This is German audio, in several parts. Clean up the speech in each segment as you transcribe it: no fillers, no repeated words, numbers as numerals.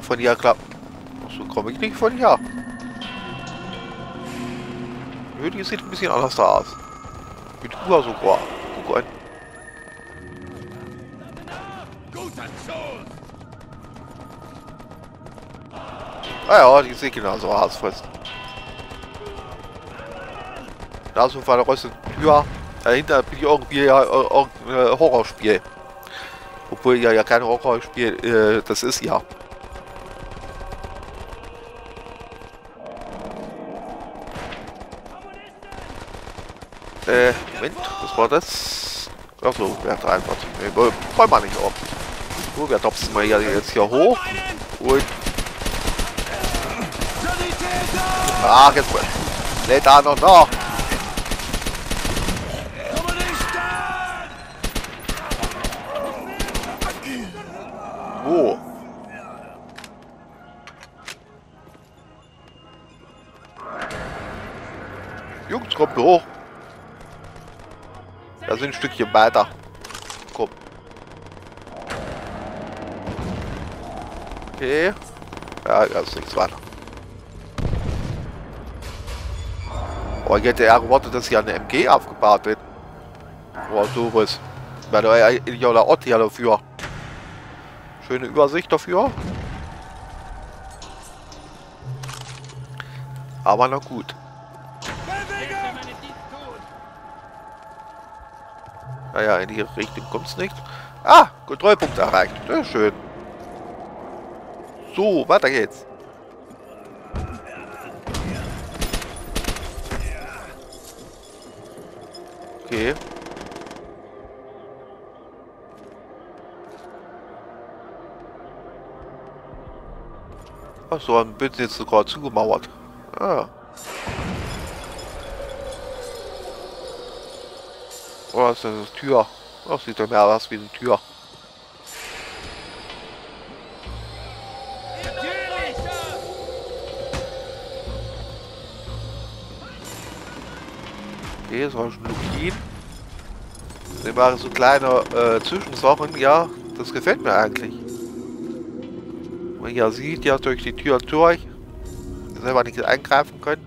von hier klappen. So komme ich nicht von hier. Nö, die sieht ein bisschen anders da aus. Mit Uhr sogar. Guck an. Ah ja, die sieht genauso aus fast. Da ist auf einer Röste Tür. Dahinter bin ich irgendwie ja irgendein Horrorspiel. Obwohl ja kein Horrorspiel, das ist ja. Moment, was war das? Achso, wer hat einfach. Nee, wollen wir nicht auf. So, wir topsen mal jetzt hier hoch. Und. Ach, jetzt lädt da noch nach. Wo? Jungs, kommt hoch. Da sind ein Stückchen weiter. Komm. Okay. Ja, da ist nichts weiter. Oh, ich hätte erwartet, dass hier eine MG aufgebaut wird. Oder sowas. Wäre doch eigentlich auch der Ort hier dafür. Schöne Übersicht dafür. Aber na gut. Naja, in die Richtung kommt es nicht. Ah, Kontrollpunkt erreicht. Sehr schön. So, weiter geht's. Okay. Ach so, ein Bild jetzt sogar zugemauert. Ah. Oder ist das eine Tür? Ach, sieht doch mehr aus wie eine Tür. Okay, das war schon Lukin. Das waren so kleine Zwischensachen, ja, das gefällt mir eigentlich. Man hier sieht ja durch die Tür durch, selber nicht eingreifen können.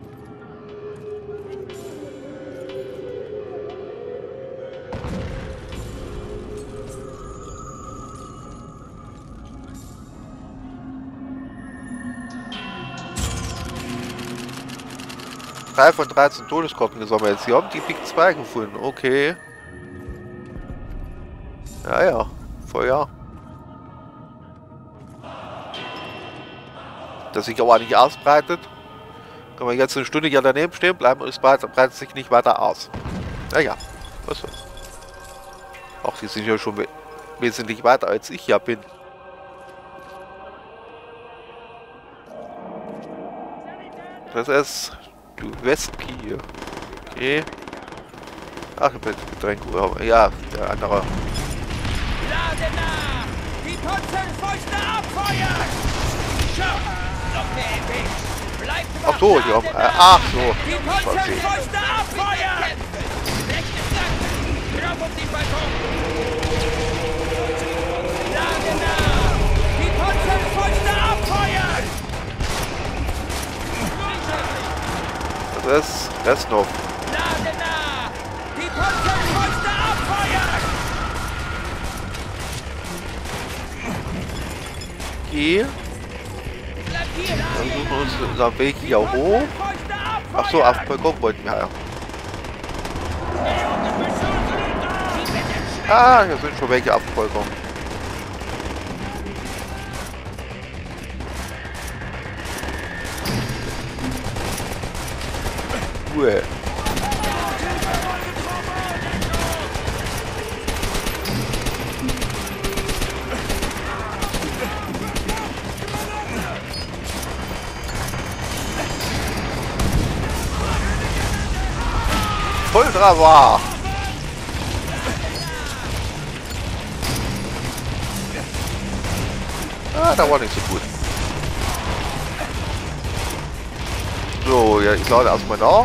Drei von 13 Todeskarten gesammelt. Sie haben die Pik 2 gefunden. Okay. Ja, ja. Feuer. Das sich aber nicht ausbreitet. Kann man jetzt eine Stunde hier daneben stehen bleiben und es breitet sich nicht weiter aus. Naja. Was soll's. Ach, die sind ja schon wesentlich weiter als ich ja bin. Das ist Westkey. Okay. Ach, ich bin Getränk. Ja, der andere. Die Potzenfäuste abfeuern! Ach so, die haben. Ach so. Die Potzenfäuste abfeuern! Drauf auf den Balkon! Lage nah! Die Potzenfäuste abfeuern! Das ist Restnow. Lage nah! Die Potzenfäuste abfeuern! Okay. Dann suchen wir uns unseren Weg hier hoch. Ach so, auf den Balkon wollten wir ja. Ah, hier sind schon welche auf dem Balkon. Cool. Volltreffer! Ah, da war nicht so gut. So, ja, ich lade erstmal nach.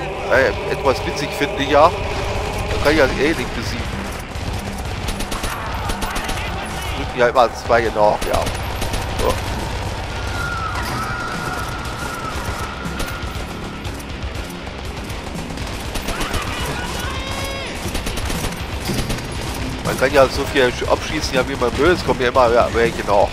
Etwas witzig finde ich ja. Da kann ich ja eh nicht besiegen. Ja, immer 2 genau, ja. So. Man kann ja so viel abschießen, ja, wie man will. Es kommen ja immer welche nach.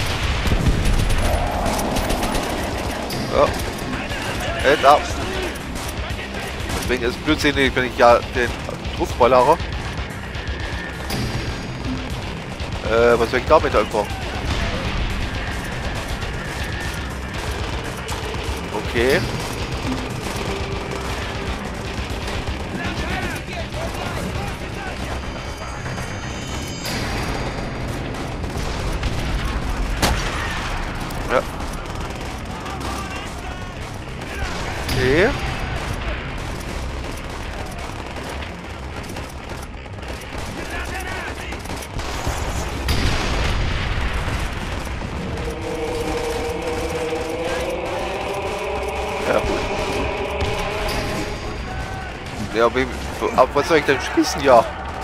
Ja. Hält ab. Deswegen ist es blödsinnig, wenn ich ja den Druck ballere. Was soll ich damit anfangen? Okay. Ja. Okay. Ja, gut. Ja, ab was soll ich denn schießen? Ja.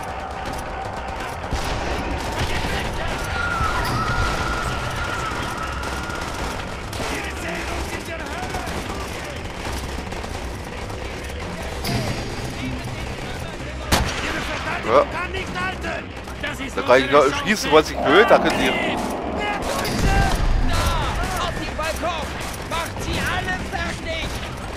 Ja. Da kann ich noch schießen, was ich will. Da könnt ihr. Auf den Balkon! Macht sie alle fertig!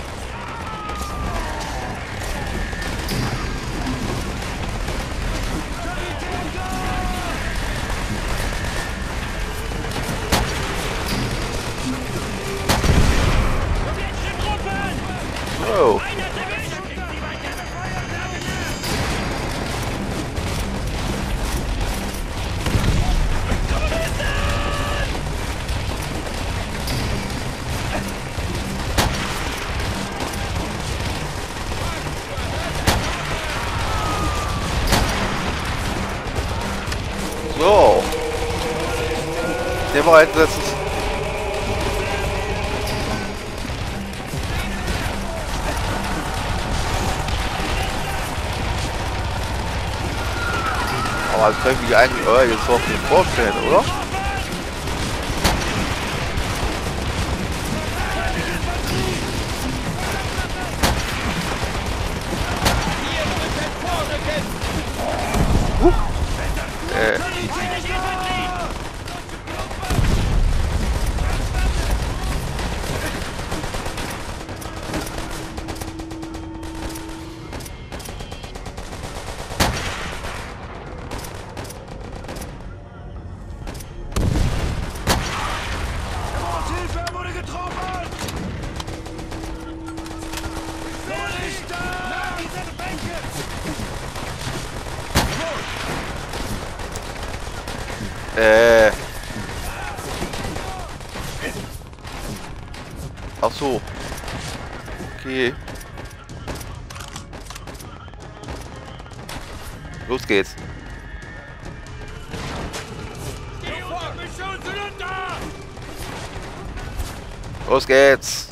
Oh. So. Der war einsetzen. Aber das können wir eigentlich jetzt noch nicht vorstellen, oder? Ach so. Okay. Los geht's. Los geht's.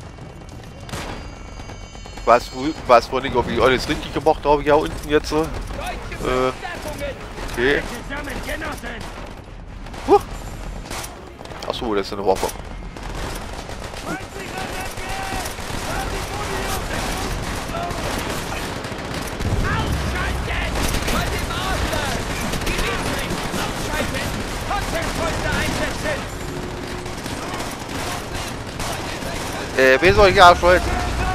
Was wollte ich, ob ich alles richtig gemacht habe hier unten jetzt? Okay. Ach so, das ist eine Waffe. Wen soll ich ausschalten?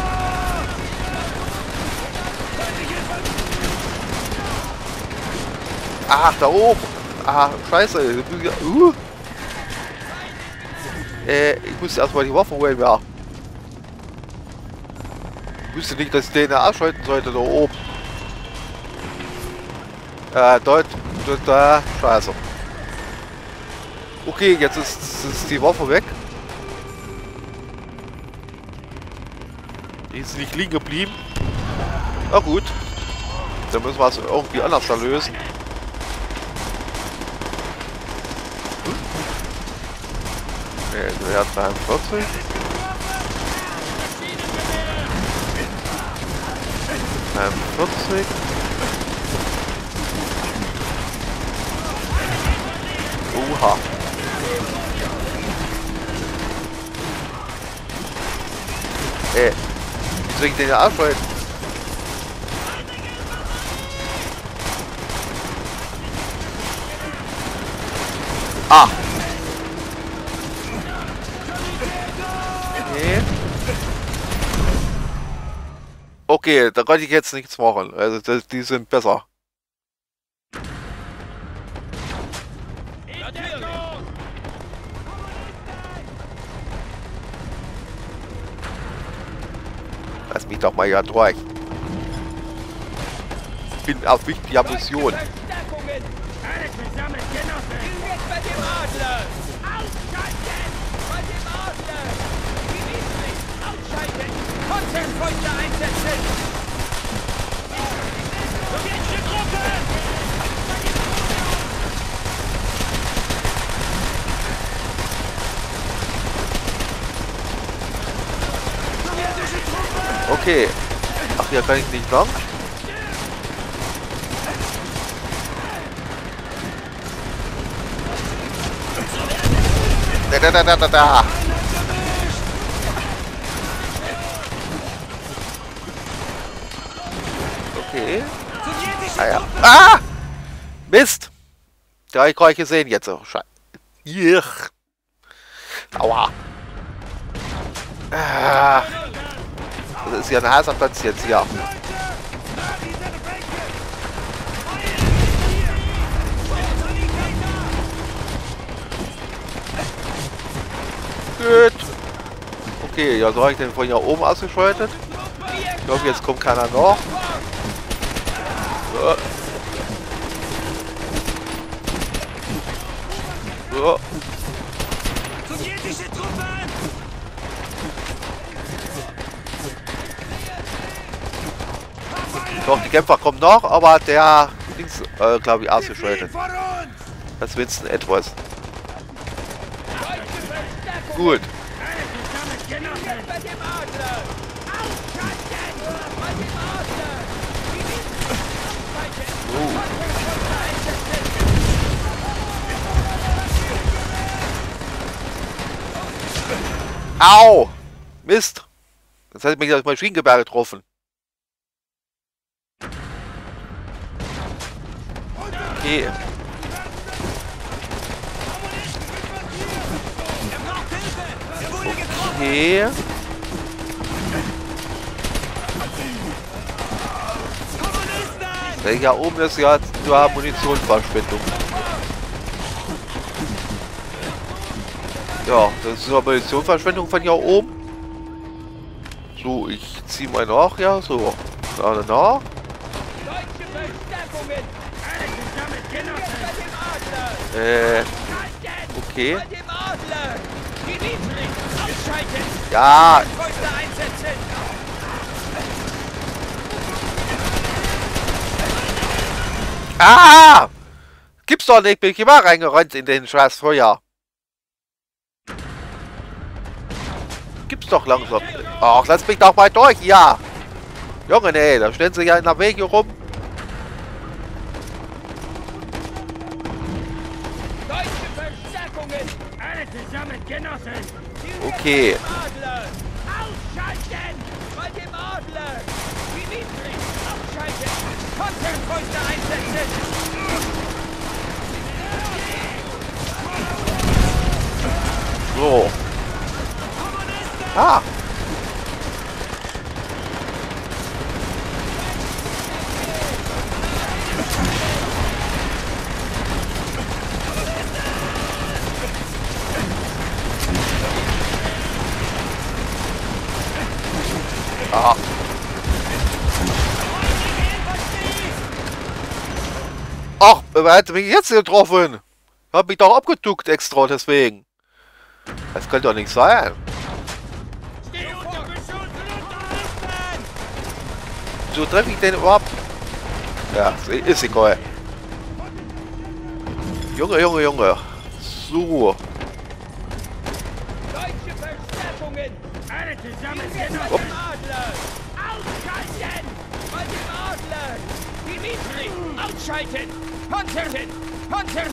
Ach, da oben. Ah, scheiße. Ich muss erstmal die Waffe holen, ja. Ich wüsste nicht, dass ich den ausschalten sollte, da oben. Da, scheiße. Okay, jetzt ist die Waffe weg. Die ist nicht liegen geblieben. Na gut. Dann müssen wir es irgendwie anders da lösen. Ja, 43. Aha. Wie soll ich den ja abschalten? Ah! Okay. Okay, da konnte ich jetzt nichts machen. Also die sind besser. Lass mich doch mal hier durch. Ich bin auf wichtiger Mission. Konterfeuchte einsetzen! Sowjetische Truppe! Sowjetische Truppe! Okay. Ach, hier kann ich nicht lang. Da. Okay. Ah, ja. Ah! Mist! Ja, ich kann gesehen jetzt. Oh, Scheiße. Hier. Aua. Ah. Das ist ja ein heißer Platz jetzt hier. Gut. Okay, ja, so habe ich den von hier oben ausgeschaltet. Ich glaube, jetzt kommt keiner noch. So. So. Sowjetische Truppen! Doch, die Kämpfer kommen noch, aber der Dings, glaube ich, ausgeschaltet. Das Winston etwas. Gut. Au! Mist! Jetzt hat mich das Maschinengewehr getroffen. Okay. Okay. Ja, oben ist ja nur Munitionsverschwendung. Ja, das ist nur Munitionsverschwendung von hier oben. So, ich ziehe mal nach, ja, so. Nach. Okay. Ja. Ah! Gibt's doch nicht, bin ich immer reingerannt in den scheiß Feuer. Gibt's doch langsam. Ach, lass mich doch mal durch, ja. Junge, nee, da stellen sie ja in der Wege rum. Okay. So. Ah. Ah. Ach, wer hätte mich jetzt getroffen? Hab mich doch abgeduckt extra deswegen. Das könnte doch nicht sein. So treffe ich den überhaupt? Ja, ist egal. Junge, Junge, Junge. So. Upp. Ausschalten! Ausschalten! Panzer!